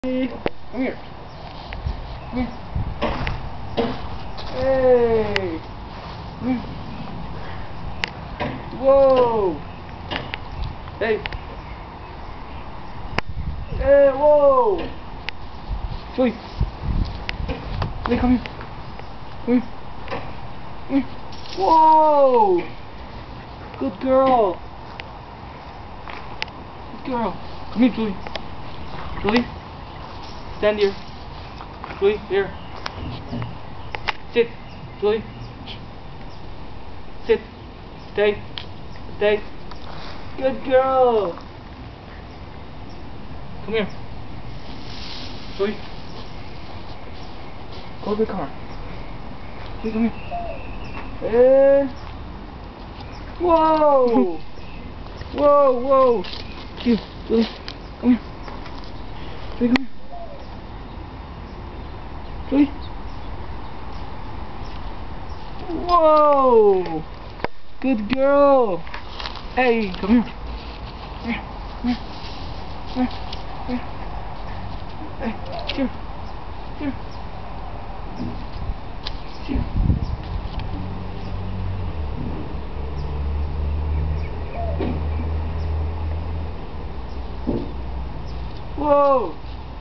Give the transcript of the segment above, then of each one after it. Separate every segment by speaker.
Speaker 1: Come here. Come here. Hey. Come here. Whoa. Hey. Hey, whoa. Joey. Hey, come here. Come here. Come here. Whoa. Good girl. Good girl. Come here, Julie. Julie. Stand here. Julie, here. Sit. Julie. Sit. Stay. Stay. Good girl. Come here. Julie. Go to the car. Julie, come here. And... Whoa! Whoa, whoa! Here, Julie. Come here. Julie, come here. Julie. Whoa! Good girl. Hey, come here. Here, here, here, here. Hey, here, here, here. Whoa!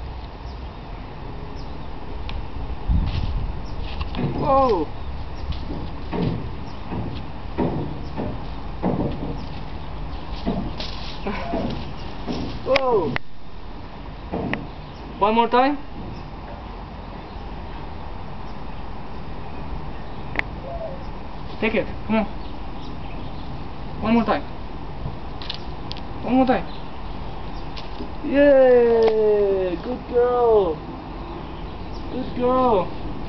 Speaker 1: Whoa! Whoa! One more time. Take it. Come on. One more time. One more time. Yay! Good girl. Good girl.